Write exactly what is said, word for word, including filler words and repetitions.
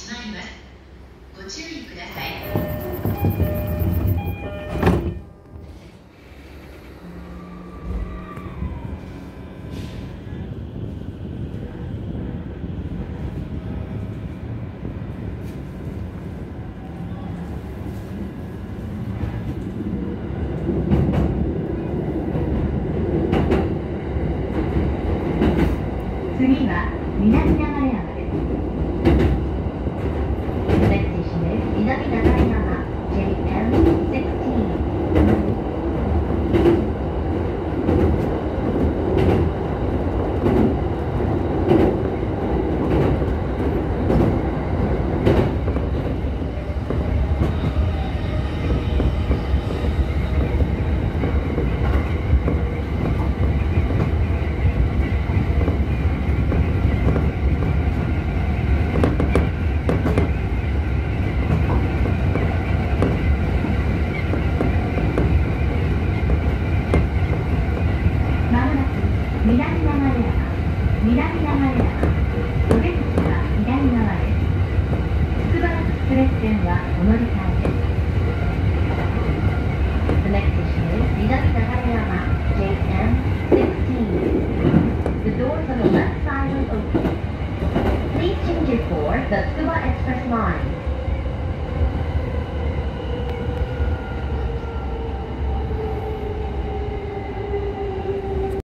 閉まります。ご注意ください。 次は南流山です。The next station is 南流山 ジェイエムじゅうろく。南流山、南流山、お出口は左側です。つくばエクスプレス線はお乗り換えです。The next station is 南流山 ジェイエムじゅうろく。The doors on the left side will open. Please change it for the Tsukuba Express line.